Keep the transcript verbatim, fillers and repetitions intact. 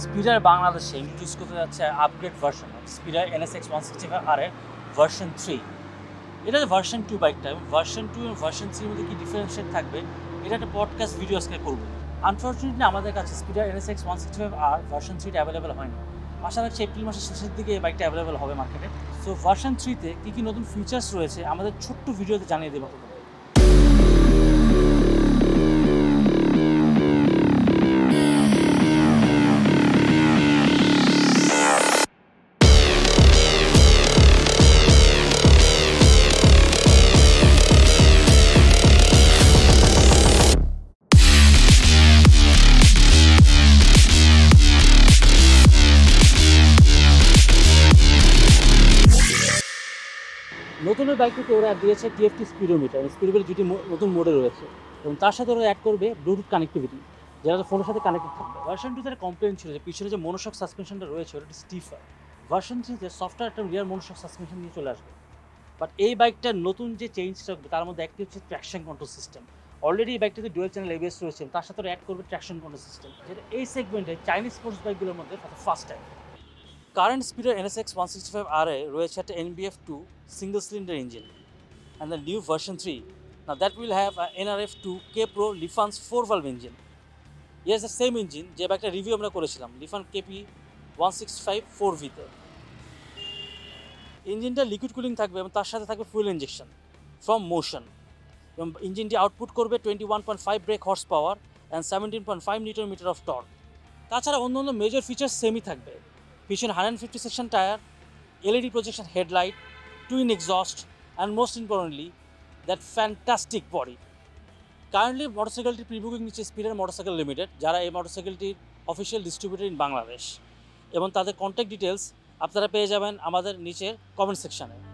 স্পিডার বাংলাদেশে ইন্ট্রোডিউস করতে যাচ্ছে upgrade version Speeder N S X one sixty five R এর ভার্সন থ্রি। এটা যে ভার্সন টু বাইকটা এবং ভার্সন টু এবং ভার্সন থ্রির মধ্যে কী ডিফারেন্সিয়েট থাকবে এটা একটা পডকাস্ট ভিডিও আজকে করবো। আনফর্চুনেটলি আমাদের কাছে Speeder N S X one sixty five R version থ্রিটা অ্যাভেলেবেল হয়নি। আশা রাখছি এপ্রিল মাসের শেষের দিকে এই বাইকটা অ্যাভেলেবেল হবে মার্কেটে। সো ভার্সন থ্রিতে কী কী নতুন ফিচার্স রয়েছে আমাদের ছোট্ট ভিডিওতে জানিয়ে দেবো। নতুন বাইকটিতে ওরা দিয়েছে টিএফটি স্পিডোমিটার, স্পিডোমিটার যেটি নতুন মোডে রয়েছে এবং তার সাথে ওরা অ্যাড করবে ব্লুটুথ কানেক্টিভিটি, যেটা ফোনের সাথে কানেক্টেড থাকবে। ভার্সন টুতে একটা কমপ্লেন ছিল যে পিছনে যে মনোশক সাসপেনশনটা রয়েছে ওটা স্টিফার। ভার্সন থ্রিতে সফটওয়্যার একটা রিয়ার মনোশক সাসপেনশন নিয়ে চলে আসবে। বাট এই বাইকটার নতুন যে চেঞ্জটা হবে তার মধ্যে একটি হচ্ছে ট্র্যাকশন কন্ট্রোল সিস্টেম। অলরেডি এই বাইকটাতে ডুয়েল চ্যানেল এবিএস রয়েছে, তার সাথে অ্যাড করবে ট্র্যাকশন কন্ট্রোল সিস্টেম, যেটা এই সেগমেন্টে চাইনিজ স্পোর্টস বাইকগুলোর মধ্যে first time. Current Speeder N S X one sixty five R এ রয়েছে একটা N B F two single cylinder engine and the new version three. Now that will have a N R F two K Pro Lifan's four valve engine. Yes, the same engine যে একটা review আমরা করেছিলাম Lifan K P one six five four V তে। ইঞ্জিনটা liquid cooling থাকবে এবং তার সাথে থাকবে ফুয়েল ইনজেকশন ফ্রম মোশন এবং ইঞ্জিনটি আউটপুট করবে twenty one point five brake horsepower and seventeen point five newton metre of torque. তাছাড়া অন্য অন্য মেজর ফিচার্স সেমই থাকবে। পিছনে hundred fifty section tyre, LED projection headlight, twin exhaust and most importantly that fantastic body. Currently মোটরসাইকেলটি prebooking নিচ্ছে Speeder motorcycle limited, যারা এই মোটরসাইকেলটির অফিসিয়াল ডিস্ট্রিবিউটর ইন বাংলাদেশ, এবং তাদের কন্ট্যাক্ট ডিটেলস আপনারা পেয়ে যাবেন আমাদের নিচের কমেন্ট সেকশানে।